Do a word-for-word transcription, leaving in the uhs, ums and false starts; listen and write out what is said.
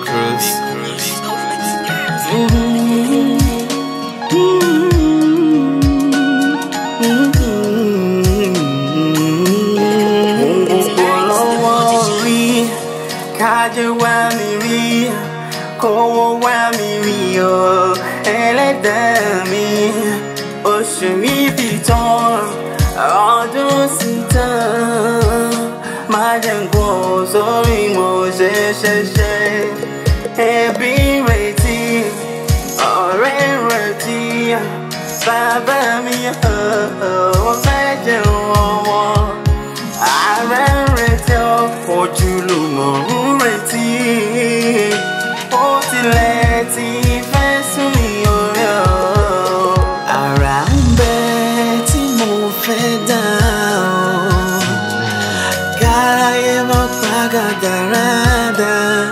Cruz. Kaje wa mi ri, kowo wa mi ri o, ẹlẹ́dàá mi, oṣù mi fi tán, ọdún sì tán, má jẹ́ n kú sórí mo ṣe ṣẹ̀ṣẹ̀, ẹbí retí, ọ̀rẹ́ retí, bàbá mi ò fẹ́ jẹun ọmọ, ààrẹ retí ojúlùmọ̀ ń retí, ó tilẹ̀ ti fẹ́ sún mi orí ọ̀. Àrà ń bẹ tí mo fẹ́ dá o, káráyé má pa gàgàràdà.